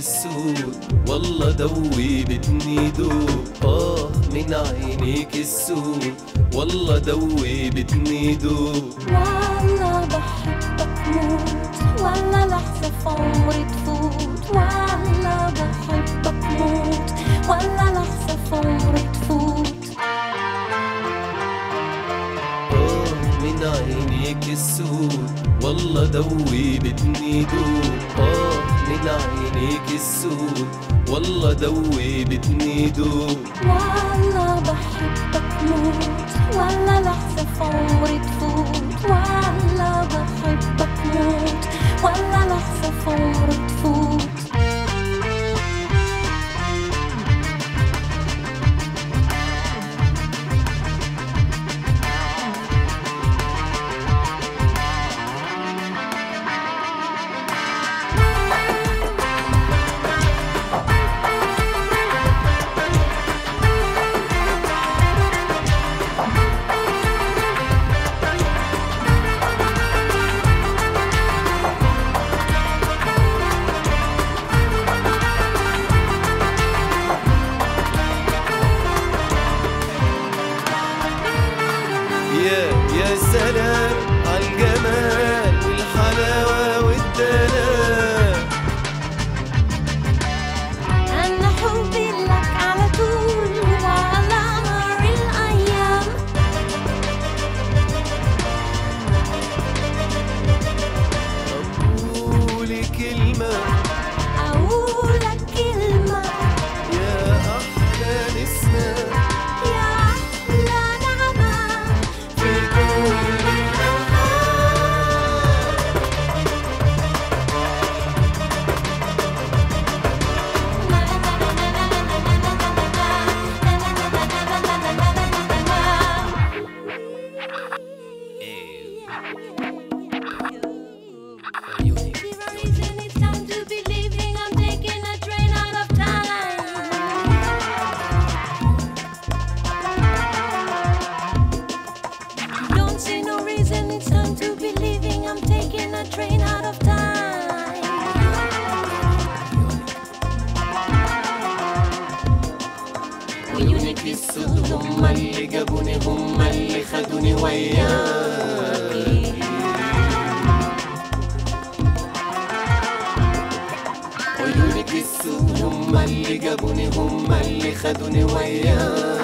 السود والله دوبتني دوب. من عينيك السود والله دوبتني دوب. والله بحبك موت ولا لحظة في عمري تفوت. والله بحبك موت ولا لحظة في عمري تفوت. من عينيك السود والله دوبتني دوب. من عينيك السود والله دوبتني دوب. والله بحبك موت ولا لحظة في عمري تفوت. والله بحبك موت ولا لحظة في عمري تفوت. يا سلام عالجمال والحلاوة والدلال. أنا حبي لك على طول وعلى مر الأيام. أقول كلمة أقولك كلمة يا أحلى نسمة يا أحلى نعمة في كل It's time to be leaving. I'm taking a train out of time. Don't see no reason. It's time to be leaving. I'm taking a train out of time. عيونك السود هم اللي جابوني هم اللي خدوني وياكي. عيونك السود هم اللي جابوني هم اللي خدوني وياكي.